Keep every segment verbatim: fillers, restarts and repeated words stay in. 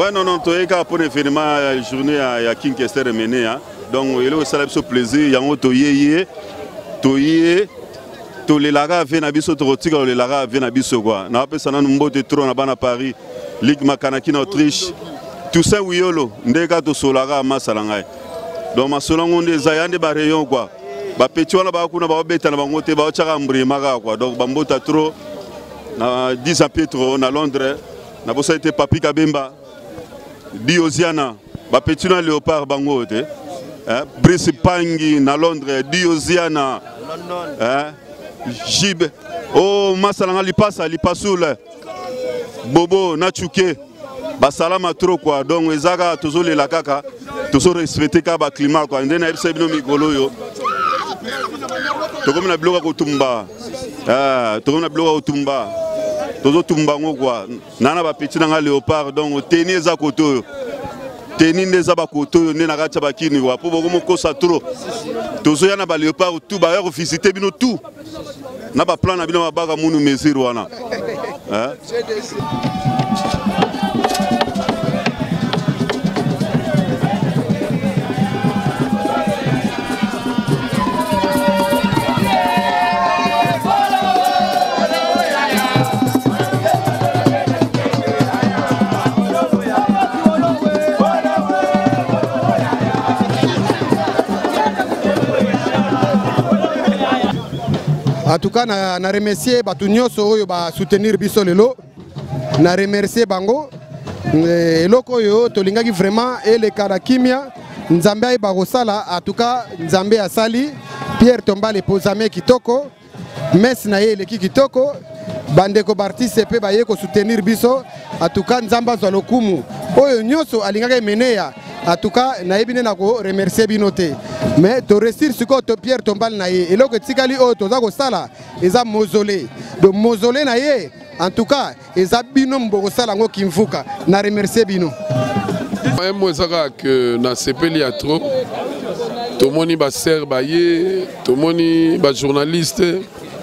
Ouais, non, non, tu es pour l'événement, la journée à King Kester mené. Donc, il y a aussi plaisir, il y a un toyé, toyé, tous les lagas viennent à Bisso, les lagas viennent à Bisso. On a ça, on a trop à Paris, Ligue Makanaki en Autriche, tout ça, oui, yolo, ndeka to solaga masalangai. Donc, ma solango des ayants de barayon quoi. Ba petit on a ba kuna ba beta na bango te ba chaka mbri maga quoi. Donc, bambota trop, na dix à Pietro, na Londres, na bossa été Papi Kabemba. Diosiana, ba petit na léopard bango te. Hein, Brice Pangi na Londres, Diosiana. Hein, Jib. Oh, masalanga li passa, li passoule. Bobo na chuke. Ba salama trop quoi. Donc ezaka toujours les la kaka, toujours respecter ka ba climat quoi. Ndena ebse bino mikolo yo. To comme na bloka ko tumba. Ah, to comme na bloka ko tumba. Tozo tumbango quoi. Nana ba petit na léopard donc tenir za koto. Tenir neza ba koto ne na kacha ba kini wa po bomo kosa trop. Tozo yana ba léopard tout ba yo visiter bino tout. Na ba plan na bino ba baga munu mesir wana. Hein? En tout cas, na, na remercier batu nyonso oyo ba soutenir biso lelo. Na remercier bango. Eloko oyo tolingaki vraiment ele kala kimia nzambe ay bagosala. En tout cas, nzambe asali Pierre Tombale posame kitoko. Mes na ye leki kitoko. Bandeko bartiste pe baye ko soutenir biso. En tout cas, nzamba zo lokumu. Oyo nyonso alingaki meneya. En tout cas, na ebine na ko remercier binote. Mais to restir ce que Pierre Tombale na ye. Et là que tikali o to za ko sala, eza mausolée. Donc mausolée na ye. En tout cas, eza bino mbo sala ngo kimfuka. Na remercier bino. Un mot zaka que na sepeli a trop. To moni ba ser ba ye, to moni ba journaliste,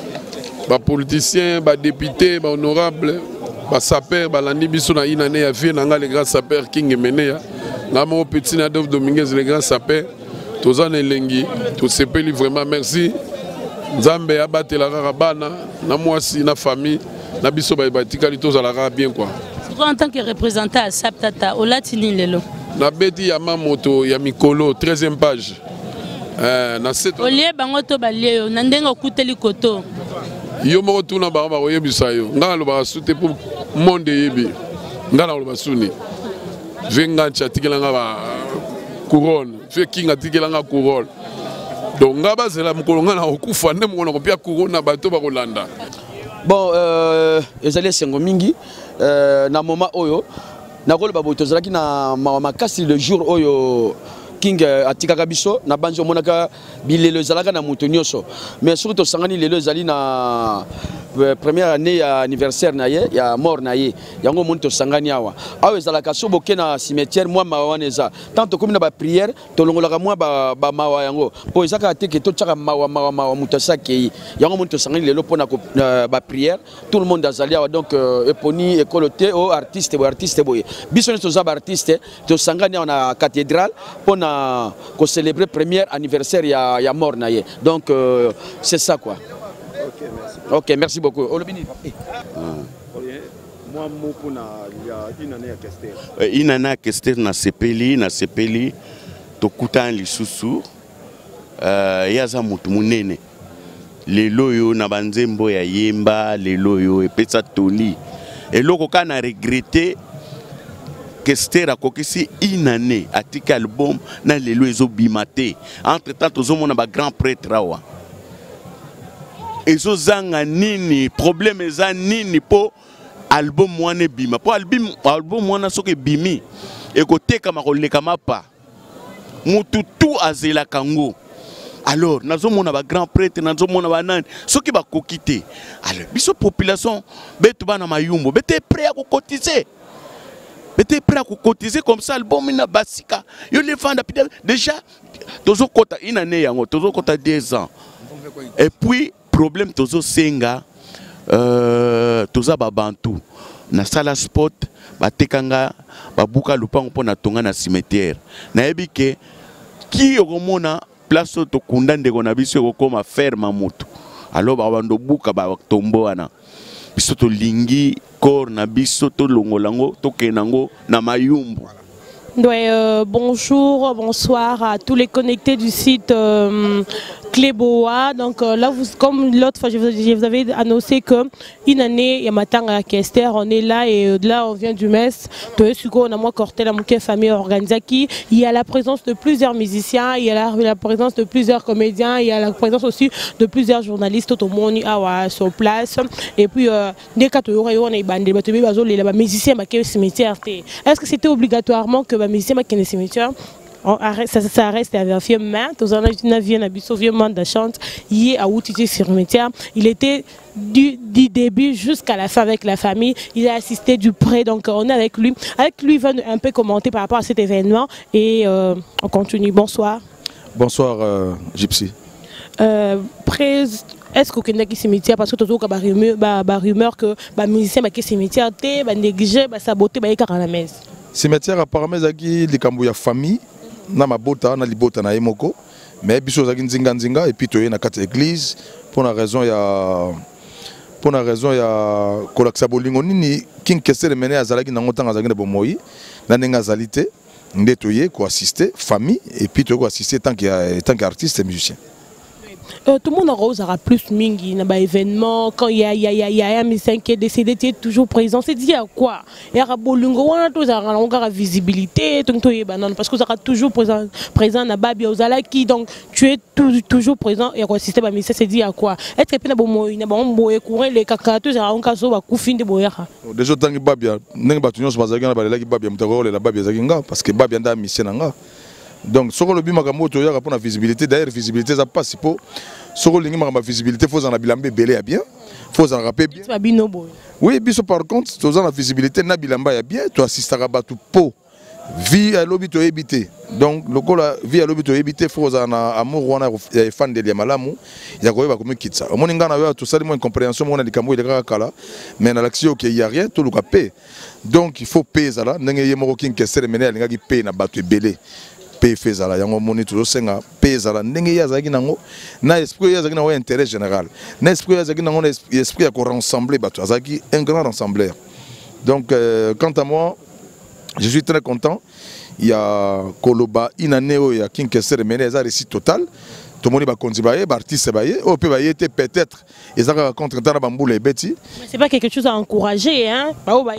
ba politicien, ba député, ba honorable, ba saper, ba landi biso na inane ya vie na nga le grand saper King Meneya. Na mon petit Nadov Dominguez le grand saper. Tous en elengi, tous ces pays vraiment merci. Nzambe abate la rabana, na moi si na famille, na biso ba batikali tous à la bien quoi. En tant que représentant à Saptata, au latini lelo. Na beti ya mamoto ya mikolo treizième page. Euh na sept. Olie bango to balie, na ndengo kuteli koto. Yo mo tuna ba ba oyebisa yo. Ngala lo ba sute pour monde yebi. Ngala lo ba suni. Venga chatikela ngaba couronne. Fait King a dit qu'il a un couronne. Donc, c'est la couronne a okufa ne mo na couronne na bato ba Rolanda. Bon, euh ezali sengo mingi euh na moment oyo na role ba boto zalaki na makasi le jour oyo King atikaka biso na banjo monaka bilelo zalaka na moto nyonso. Mais surtout sangani lelo zali na première année ya anniversaire na ye ya mort na ye yango monto sangani awa awe zalaka so boke na cimetière moi mawaneza tant comme na ba prière to longolaka moi ba ba mawa yango po ezaka teke to tsaka mawa mawa mawa moto saki yango monto sangani lelo pona ba prière tout le monde azali awa donc eponi écoloté o artiste bo artiste boye biso to za ba artiste to sangani na cathédrale pona ko célébrer premier anniversaire ya ya mort na ye donc euh, c'est ça quoi. Ok, merci. Ok, merci beaucoup. Moi, il y a une année à Kester. Une année à Kester, na sepeli, na sepeli, tokuta li susu, yaza mutu munene. Les loyo na banzembo ya yemba, les loyo et pesa toli. Et loko kana regretté Kester a kokisi une année à tika album na les loyo bimate. Entre temps, tozo mona ba grand prêtre awa. Ezo zanga nini problème eza nini po album mwana bima po album album mwana soki bimi ekoteka makoleka mapa mutu tout azela kango alors nazo mona ba grand prêtre nazo mona ba nani soki ba kokite alors biso population betu bana mayumbo bete prêt à cotiser bete prêt à cotiser comme ça album ina basika yo le vendre déjà tozo kota une année yango tozo kota deux ans et puis problème tozo senga euh toza ba bantu na sala sport batekanga babuka lupango pona tonga na cimetière nayebi ke ki okomona place to kunda ndeko na biso ekokoma ferme mutu alors babando buka ba tombo wana biso to lingi corps na biso to longolango to kenango na mayumbu. Ouais, euh, bonjour, bonsoir à tous les connectés du site euh, Cleboa. Donc euh, là, vous, comme l'autre fois, je vous, je vous avais annoncé que une année, il y a matin à Kester, on est là et euh, là, on vient du Metz. On a moi corté la moquette famille organisée qui il y a la présence de plusieurs musiciens, il y a la, la présence de plusieurs comédiens, il y a la présence aussi de plusieurs journalistes tout le monde sur place. Et puis, dès que on est bandé, les musiciens qui cimetière. Est-ce que c'était obligatoirement que les musiciens qui sont cimetière? Ça, ça reste à vérifier, mais tous en a bien habitué vieux de chante, il est à outiller sur cimetière. Il était du, du début jusqu'à la fin avec la famille. Il a assisté du près, donc on est avec lui. Avec lui, il va un peu commenter par rapport à cet événement et euh, on continue. Bonsoir. Bonsoir, euh, Gipsy. Euh, Est-ce que vous cimetière parce que tu as des rumeurs que les musiciens qui cimetière sont négligés, sabotés, à la messe. Cimetière apparemment zaki likambo ya famille na mabota na libota na emoko mais biso zaki nzinga nzinga et puis toye na kati église pour la raison ya pour la raison ya kolakisa bolingo nini king kesere mene azalaki nango tanga zaki na bomoyi na nenga zalité nde toye ko assister famille et puis toye ko assister tant que tant qu'artiste et musicien. Euh, tout le monde aura plus mingi dans l'événement quand il y a, y, a, y, a, y a un musicien qui est décédé, tu es toujours présent. C'est dit à quoi? Il y a bolungo, il y a la visibilité, parce que vous êtes toujours présent, présent dans Babi Ozalaki, donc tu es tout, toujours présent et le système musicien, c'est dit à quoi? Est-ce que tu as un bon courant, les cacateux, il y a un cas de coufine de boyara? Déjà, tant que Babi, n'est pas tout le monde parce que Babi a un musicien. Donc, si le bima kambo toya pour la visibilité, d'ailleurs visibilité ça passe pour si le lingi ma visibilité faut en abilambe belé bien, faut en rappeler bien. Oui, biso par contre, tu as la visibilité na bilamba ya bien, tu assistes à batu po vie à l'obito éviter. Donc le cola vie à l'obito éviter faut en amour wana ya fan de liamalamu, ya ko ba comme kitsa. Au moninga na yo tout ça une compréhension mona di kambo de kala, mais na l'action qu'il y a rien tout le capé. Donc il faut payer là, ndenge yemoko king kesere mener linga ki payer na batu belé. P fezala yango moni toujours senga pezala ndenge yazaki nango na esprit yazaki nango intérêt général na esprit yazaki nango esprit ya ko rassembler bato azaki un grand rassembleur. Donc euh, quant à moi je suis très content. Il y a Koloba inaneo ya king kesere meneza réussite total. Tout le monde va continuer, artiste va peut-être ils ont contre dans bamboule et Betty. C'est pas quelque chose à encourager hein.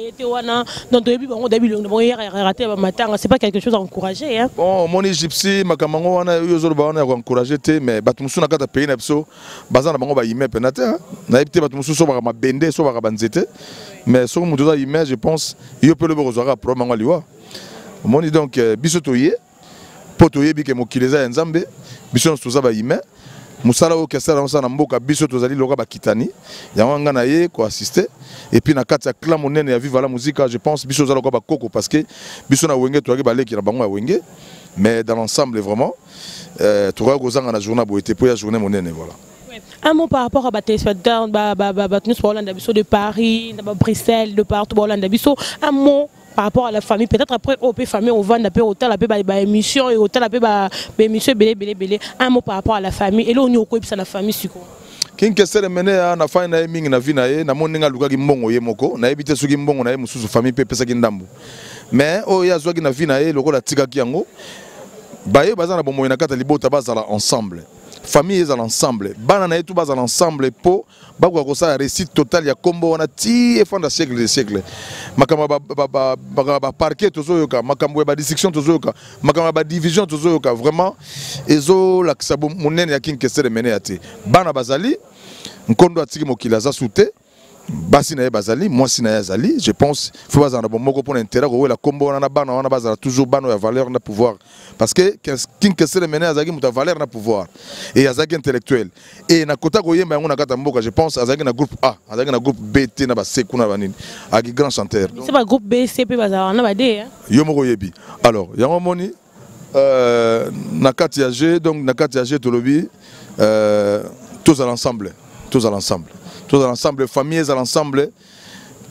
C'est pas quelque chose à encourager hein. Bon, mon Gipsy, ma camarade, on a eu à encourager mais batumsu na kata pays na biso bazana bango ba yime penata na epte batumsu so ba ma bende so ba banzete mais so mutu za yime je pense yo peut le besoin pro mango liwa. Mon donc biso toye potoye bi ke mokileza nzambe biso tout ça ba yime musala o kesera on na mboka biso tozali loka ba kitani ya wanga na ye ko assister et puis na kati ya clan monene ya viva la musique je pense biso za loka ba koko parce que biso na wenge to ba leki na bango ya wenge mais dans l'ensemble vraiment euh to ga kozanga na journée bo été pour ya journée monene voilà. Un mot par rapport à Baté Swadar, de Paris, de Bruxelles, de partout, un mot par rapport à la famille, peut-être après au P famille, on va un peu hôtel, la émission et hôtel, la émission, belé, belé, belé. Un mot par rapport à la famille, et là on y a la famille, c'est quoi? King kesere mene na fa na mingi na vina ye na moninga luka ki mbongo ye moko na ebite suki mbongo na ye mususu famille pe pesa ki ndambu mais o ya zwa ki na vina ye lokola tika ki yango baye bazana bomo na kata libota bazala ensemble. Famille est ensemble. Bana na etu baza ensemble po bakwa ko sa réussite totale ya kombo wana ti e fanda siècle de siècle. Makamba ba ba ba ba parquet tozoyoka, makambo ba dissection tozoyoka, makamba ba division tozoyoka vraiment ezo la kisabo monene ya king kesere mene ate. Bana bazali nkondo atiki mokila za soute. Basi na bazali, moi si na yazali, je pense faut pas en bon moko pour intérêt ko la kombo wana bana wana bazala toujours bano ya valeur na pouvoir parce que king kesere mene azaki muta valeur na pouvoir et azaki intellectuel et na kota ko yemba ngona kata mboka je pense azaki na groupe A, azaki na groupe B T na ba seku na banini aki grand chanteur. C'est pas groupe B C P bazala na ba D hein. Yo moko yebi. Alors, yango moni euh na kati ya G donc na kati ya G to lobby euh tous à l'ensemble, tous à l'ensemble. Tous à l'ensemble, familles à l'ensemble,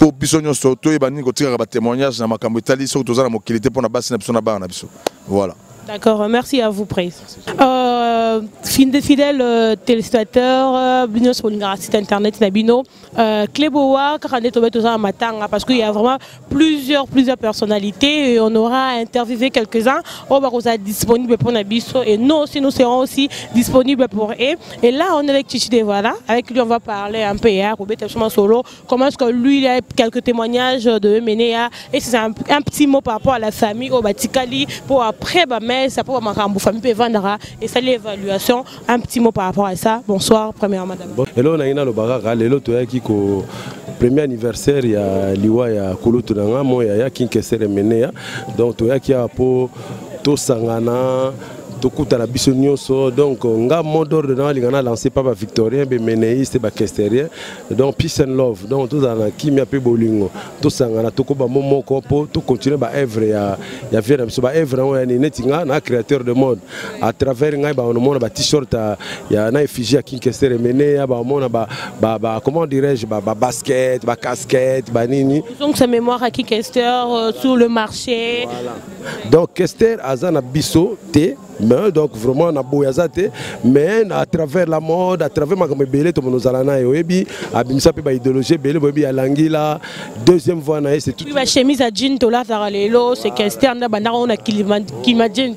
pour bisogno soto et bani ko tira ba témoignage na makambo itali so to za na mokilité pour na basi na biso na ba na biso. Voilà. D'accord, merci à vous, Prince. Euh, fidèles euh, téléspectateurs, euh, Bino sur le site internet Nabino, euh, cleboa, parce qu'il y a vraiment plusieurs, plusieurs personnalités et on aura interviewé quelques-uns. On va être disponible pour Nabiso et nous aussi, nous serons aussi disponibles pour eux. Et là, on est avec Chichi Devala. Avec lui, on va parler un peu hier, solo. Comment est-ce que lui, il a quelques témoignages de Ménéa et c'est un, un petit mot par rapport à la famille, au Batikali, pour après, bah, mais ça peut ma famille peut vendre et ça l'évaluation. Un petit mot par rapport à ça. Bonsoir, première madame. Hello, naina lo baga lelo to yaki ko premier anniversaire ya liwa ya kulutu nanga mo ya kinkesere menea donc to yaki apo to sangana tokuta la biso nyonso donc nga mot d'ordre dans lingana lancé par ba victorien be menéiste ba kesterien donc peace and love donc tout dans la kimia pe bolingo to sangana to ko ba momo ko po to continuer ba œuvre ya ya vieux biso ba œuvre on ya netinga na créateur de mode à travers ngai ba on mona ba t-shirt ya na effigie ya kinkesere mené ya ba mona ba ba comment dirais-je ba basket ba casquette ba nini donc sa mémoire à kinkester euh, sur le marché voilà donc kester azana biso te mais donc vraiment on a boyazate mais à travers la mode à travers ma comme belé tout nous allons na yobi abimisa pe ba idéologie belé bobi ya langila deuxième voie na c'est tout ba chemise à jean to la taralelo c'est kester na bana on a kilimajin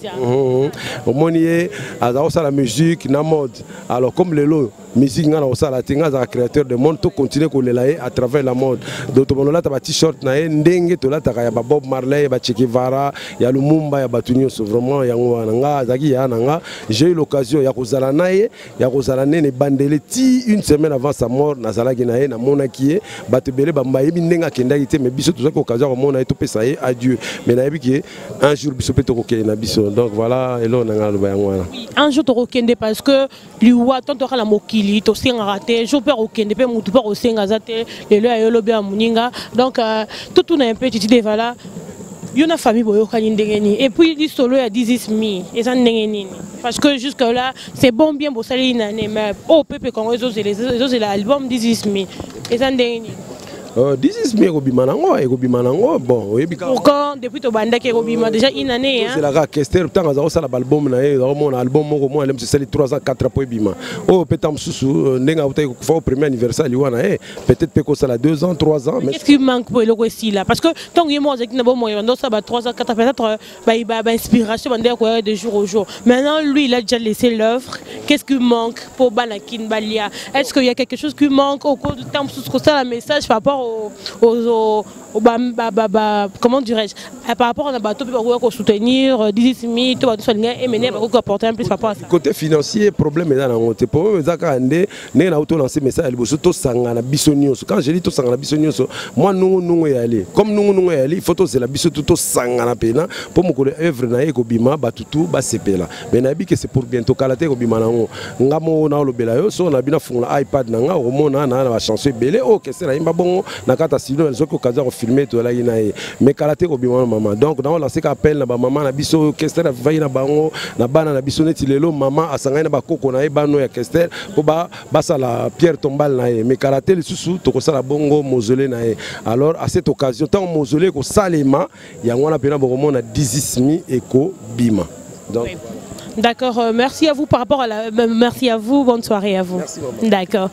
au monier à ça la musique na mode alors comme le lot musique ngana osala tinga za créateur de monde to continuer ko lelaye à travers la mode donc to bonola ta ba t-shirt na ndenge to la ta ya ba Bob Marley ba Che Guevara ya Lumumba ya batunyo so vraiment yango nga zaki ya nanga j'ai eu l'occasion ya kozala naye ya kozala nene bandele ti une semaine avant sa mort na zala ki naye na mona ki bato belé ba mbayebi ndenga kenda ki te mais biso to zaki occasion ko mona to pesa ye adieu mais nayebi ki un jour biso pe to ko na biso donc voilà elo nanga lo ba yango wana un jour to ko kende parce que liwa tonto kala moki to senga raté je peux okende pe mutu pa ko senga zate lelo ya yolo bia muninga donc tout tout na un peu titi devala yona famille boyo kani ndengeni et puis li solo ya dix mi et ça ndengeni parce que jusque là c'est bon bien bo sali na ne mais au peuple congolais les les l'album dix mi et ça ndengeni Euh, this is me Robima nango et Robima nango bon oyebika pourquoi depuis to banda ke Robima déjà une année hein c'est la ga kester tant za osala album na ye mon album moko mo alem c'est trois ans quatre po bima oh petam susu ndenga utai ko fa au premier anniversaire liwana eh peut-être pe ko sala deux ans trois ans mais qu'est-ce qui manque pour le aussi là parce que tant que moi avec na bon moyen donc ça ba trois ans quatre peut-être ba ba inspiration banda ko de jour au jour maintenant lui il a déjà laissé l'œuvre qu'est-ce qui manque pour Balakin Balia est-ce qu'il y a quelque chose qui manque au cours du temps sous que ça la message par rapport Aux, aux, aux, bah, bah, bah, bah, comment dirais-je par rapport à un bateau pour soutenir dix mille et mener pour apporter un plus par rapport à ça. Côté financier problème est dans la montée pour eux zaka ndé né na auto lancer message liboso to sangana bisonio quand je dis to sangana bisonio moi nous nous y aller comme nous nous y aller il faut to c'est la biso to sangana pena pour mon œuvre na eko bima batutu ba sepela mais na bi que c'est pour bientôt kalaté ko bima nango ngamo na lo bela yo so na bina fungla iPad nanga o mona na na chanson belé o que c'est la imba bongo na kata silo les autres occasions filmer to la ina mais kalaté ko bima maman donc dans la c'est appel na ba maman na biso kester vai na bango na bana na biso neti lelo maman asanga na ba koko na e bano ya kester po ba basa la pierre tombale na e mais kalaté le susu to ko sala bongo mausolée na e alors à cette occasion tant mausolée ko salema ya ngona pena bongo na dix mi eko bima donc oui. D'accord, euh, merci à vous par rapport à la euh, merci à vous, bonne soirée à vous. D'accord.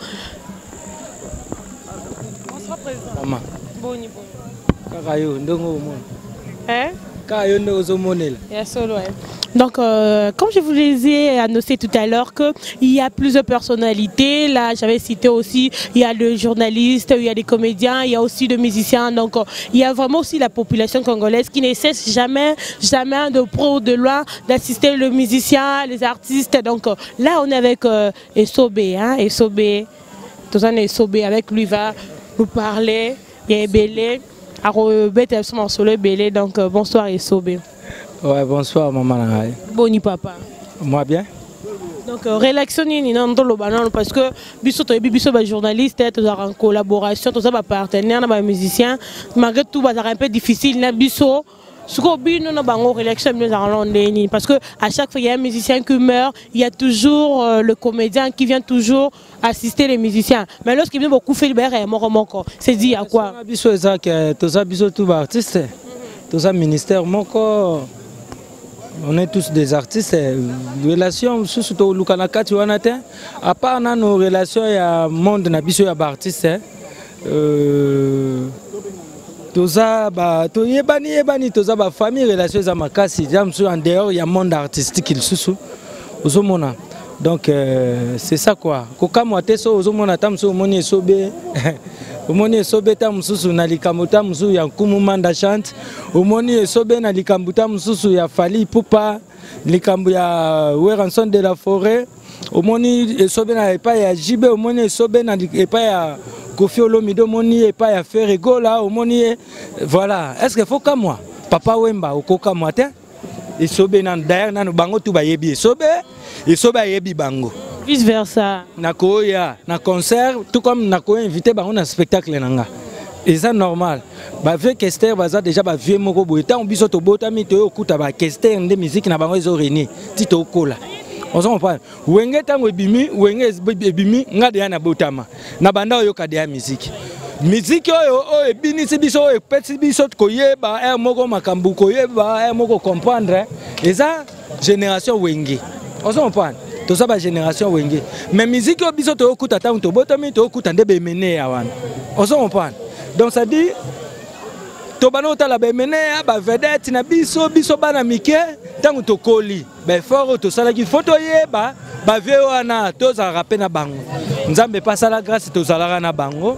Bonsoir président. Maman. Boni boni. Kakayo ndongo mo. Hein? Kakayo ndongo zo monela. Ya solo ouais. Donc, euh, comme je vous les ai annoncé tout à l'heure, qu'il y a plusieurs personnalités. Là, j'avais cité aussi, il y a le journaliste, il y a des comédiens, il y a aussi des musiciens. Donc, euh, il y a vraiment aussi la population congolaise qui ne cesse jamais, jamais de pro de loin d'assister les musiciens, les artistes. Donc, euh, là, on est avec euh, Esobé, hein, Esobé. Tout ça, Esobé, avec lui, va nous parler. Il y a Belé, Belé. Donc, euh, bonsoir Esobé. Ouais, bonsoir maman. Boni papa. Moi bien. Donc euh, réaction ni non dans le banan parce que biso to biso ba journaliste to en collaboration to ça ba partenaire na ba musicien malgré tout ba un peu difficile na biso Ce qu'on dit, nous avons une parce que à chaque fois il y a un musicien qui meurt, il y a toujours euh, le comédien qui vient toujours assister les musiciens. Mais lorsqu'il vient beaucoup faire le c'est dit à quoi? Tous les artistes, tous les ministères, on est tous des artistes. Relations, surtout le Canada, tu vois, à part nos relations, il y a un monde qui est artiste. Toza ba to yebani yebani toza ba famille relation za makasi jamsu en dehors il y a monde artistique il susu ozomona donc euh, c'est ça quoi koka moate so ozomona tamso moni sobe omoni sobe tamsusu na likambuta msu ya nkumu manda chante omoni sobe na likambuta msusu ya fali pupa likambu ya weranson de la forêt omoni sobe na epa ya jibe omoni sobe na epa ya Kofi Olomido moni et pas à faire rigola au moni voilà est-ce qu'il faut comme moi papa wemba au koka moi te et sobe nan d'ailleurs nan bango tu ba yebi sobe et sobe yebi bango vice versa na koya na concert tout comme na ko invité bango na spectacle nanga et ça normal ba vieux kester baza déjà ba vieux moko boy tant biso to botami to okuta ba kester de musique na bango ezo reni tito kola. On s'en parle. Wenge tango ebimi, wenge ebimi, nga de na botama. Na banda oyo ka de musique. Musique oyo o ebini si biso e peti biso ko yeba e moko makambu ko yeba e moko comprendre. Et ça génération wenge. On s'en parle. To ça ba génération wenge. Mais musique oyo biso to okuta tango to botami to okuta ndebe mene ya wana. On s'en parle. Donc ça dit tobano tala be mene ba vedette na biso biso bana mike tango to koli be fort to sala ki photo yeba ba veo ana to za rapé na bango nzambe pasa la grâce to sala na bango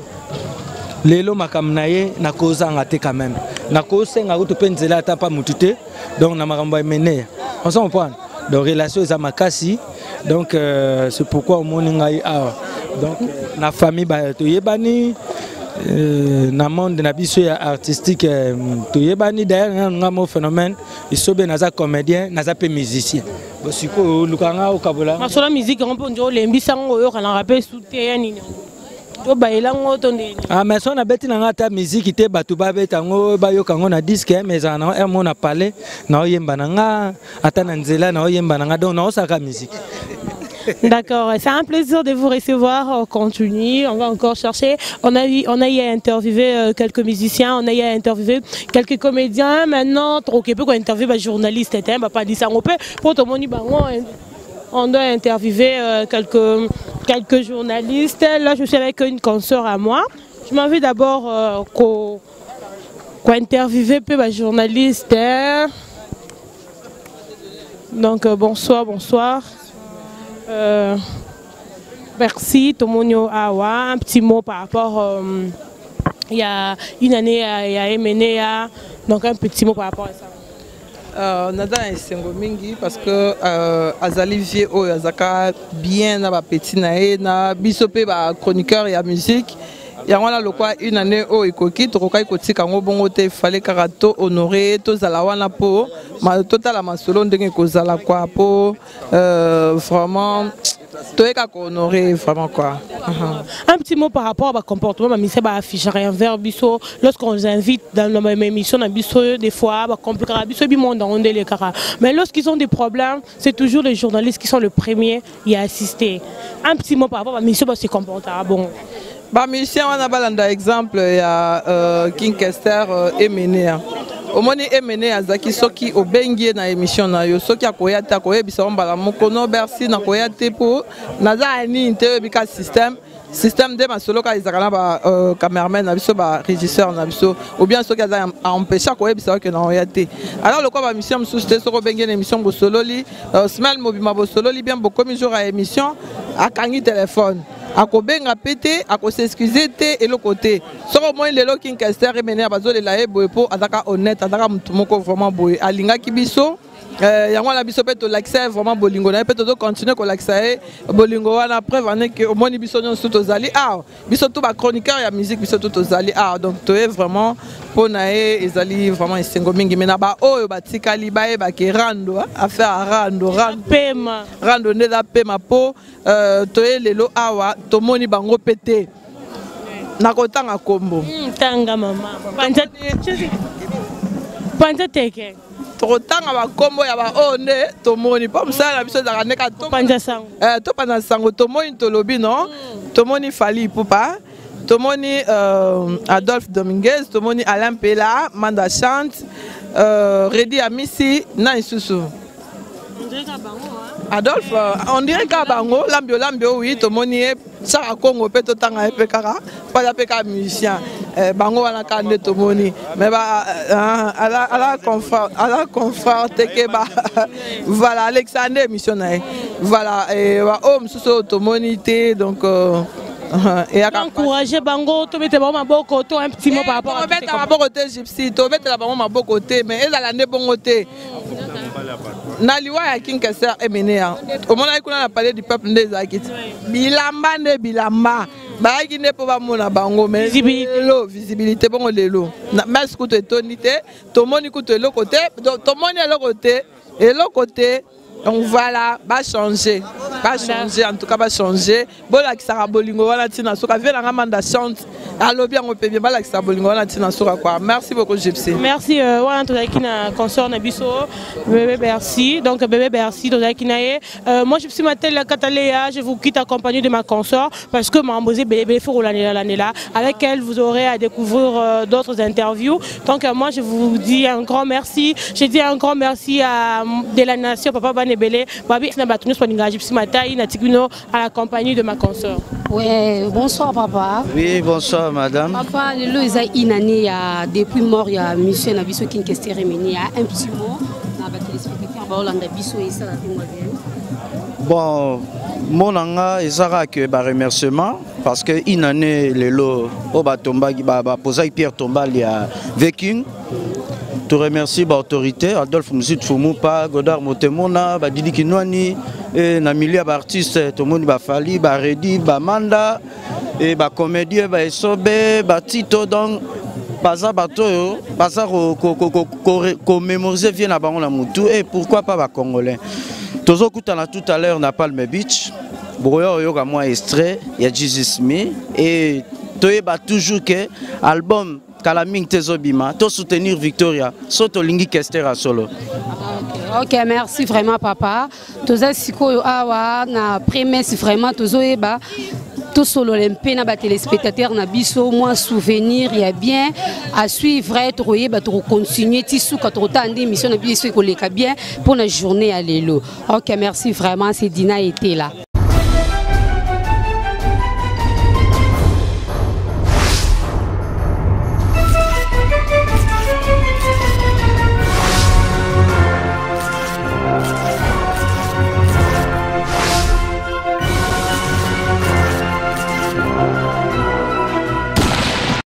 lelo makamnaye na koza ngate quand même na ko senga to penzela ta pa mutute donc na makambo mene on s'en prend donc relation za makasi donc euh, c'est pourquoi au moninga ah donc na famille ba to yebani Euh, na monde na biso ya artistique euh, to yebani d'ailleurs ngamo phénomène isobe naza comédien naza pe musicien bo siko lukanga okabola masola musique on peut njo lembisa ngo yo kana rapper souté nini to baila ngo to ndeni ah mais so na beti na ngata musique te batu ba beta ngo ba yo kango na disque mais ana er mo na parler na oyemba na nga ata na nzela na oyemba na nga donc na osaka musique. D'accord, c'est un plaisir de vous recevoir. On continue, on va encore chercher. On a eu, on a eu à interviewer quelques musiciens, on a eu à interviewer quelques comédiens. Maintenant, trop peu qu'on interviewe un journaliste, on va pas dire ça. On peut, pour tout le monde, on doit interviewer quelques quelques journalistes. Là, je suis avec une consoeur à moi. Je m'en vais d'abord euh, qu'on qu'on interviewer peu un journaliste. Donc euh, bonsoir, bonsoir. Euh, merci Tomonio Awa, un petit mot par rapport euh, il y a une année il y a Emenea, donc un petit mot par rapport à ça. Euh, nada esengo mingi parce que euh, azali vie o azaka bien na ba petit nae na bisope ba chroniqueur ya musique ya wana lokwa une année o ikoki tokokai kotika ngo bongo te fallait karato honorer to zala wana po ma total la masolo ndenge ko zala kwa po euh, vraiment toeka ko honorer vraiment quoi. Un petit mot par rapport au comportement, mais c'est pas afficher rien vers biso lorsqu'on les invite dans la même émission dans biso des fois bah compliquer biso bi monde on les cara. Mais lorsqu'ils ont des problèmes, c'est toujours les journalistes qui sont les premiers y à assister. Un petit mot par rapport à mission se comporter bon. Bah musicien on a balanda exemple il y a euh, King Kester euh, Emenea. Au moni Emenea azaki soki obengie na émission na yo soki akoya ta koye bisa mbala moko no bercy na koya te po naza ni te bika système système de masolo ka izakana ba euh, cameraman na biso ba régisseur na biso ou bien soki aza empêcher koye bisa que na koya te. Alors le quoi ba mission msusu te soko bengie na émission bo sololi euh, smell mobima bo sololi bien beaucoup mi jour à émission akangi téléphone akobenga pété ako s'excuser té et le côté soko moi le King Kester Emenea bazo le laé boy po ataka honnête ataka mutu moko vraiment boy alinga kibiso euh yango la biso peto l'accès vraiment bolingo na peto to continuer ko l'accès bolingo wana preuve en est que au moins biso nyon soto zali ah biso to ba chroniqueur ya musique biso to zali ah donc to est vraiment ponae ezali vraiment esengo mingi mena ba oyo batikali ba e ba ke rando affaire rando rando pema rando ndeza pema po euh to e lelo awa to moni bango pété nakotanga kombo tanga mama Panza teke. Totanga ba kombo ya ba one tomoni pa musala biso za kaneka to panza sango. Eh to panza sango tomoni tolobi non. Tomoni Fali Ipupa. Tomoni euh, Adolphe Dominguez, Tomoni Alain Pela, Manda Chante, euh, Redi Amissi, na isusu. Adolphe, on dirait qu'à Bango, Lambio Lambio, oui, Tomoni, Sarah Congo, Peto Tanga et Pekara, pas la Peka musicien. Bango à la canne Tomoni, mais bah, à la à la confort, à la confort, Tekeba, voilà, Alexandre missionnaire, voilà, et Homme sous Tomoni, donc. Et à encourager Bango, tu mets vraiment beaucoup de un petit mot par rapport à ça. Tu mets côté Gipsy, tu mets vraiment beaucoup côté, mais elle a l'année bon côté. Naliwa ya King Kester est mené. Au moment où on a parlé du peuple des Akit, Bilamba ne Bilamba, bah qui n'est pas mon Bango, mais visibilité, visibilité bon le lot. Mais ce que tu es tonité, ton monde écoute l'autre côté, ton monde est l'autre côté et l'autre côté. Donc voilà, va changer, va changer, en tout cas va changer. Bon là qui sera bolingo voilà tina soka vient la ramanda chante. Allo bien on peut bien voilà qui sera bolingo voilà tina soka quoi. Merci beaucoup Gipsy. Merci voilà tout qui na consort na biso bébé merci. Donc bébé merci tout qui na moi Gipsy La Cataleya, je vous quitte accompagné de ma consort parce que m'a embosé bébé faut l'année l'année là avec elle vous aurez à découvrir d'autres interviews. Donc moi je vous dis un grand merci. Je dis un grand merci à de la nation papa Nebele, Babi na batunu soninga Gipsy Matai na tikino à la compagnie de ma consort. Ouais, bonsoir papa. Oui, bonsoir madame. Papa, le lo eza inane ya depuis mort ya monsieur na biso King Kester remeni ya un petit mot na ba téléspectateurs ba Hollande biso et ça la témoignage. Bon, mon anga ezara que ba remerciement parce que inane lelo o ba tomba ba ba posa Pierre Tombal ya Viking. Je remercie l'autorité, Adolphe Mouzit Foumoupa, Godard Motemona, Didi Kinwani, et Namilia artiste, tout le monde Fali, Redi, Manda, et comédien, Sobe, Tito, donc, Baza Bato, Baza commémoriser vient à Baron la Moutou, et pourquoi pas Congolais. Tozo Koutana tout à l'heure n'a pas le Beach, Brouillard Yoga moi extrait, il y a Jesus Me, et Toyeba toujours que album. Kalaming Tezobima, to soutenir Victoria, soto lingi Kester à solo. Ok, merci vraiment papa. Toza siko awa na promesse vraiment tozo eba tout solo l'empé na ba téléspectateur na biso moi souvenir il y a bien à suivre être yeba to continuer tisou ka to tande émission na biso ko leka bien pour la journée à l'élo. Ok, merci vraiment c'est Dina était là.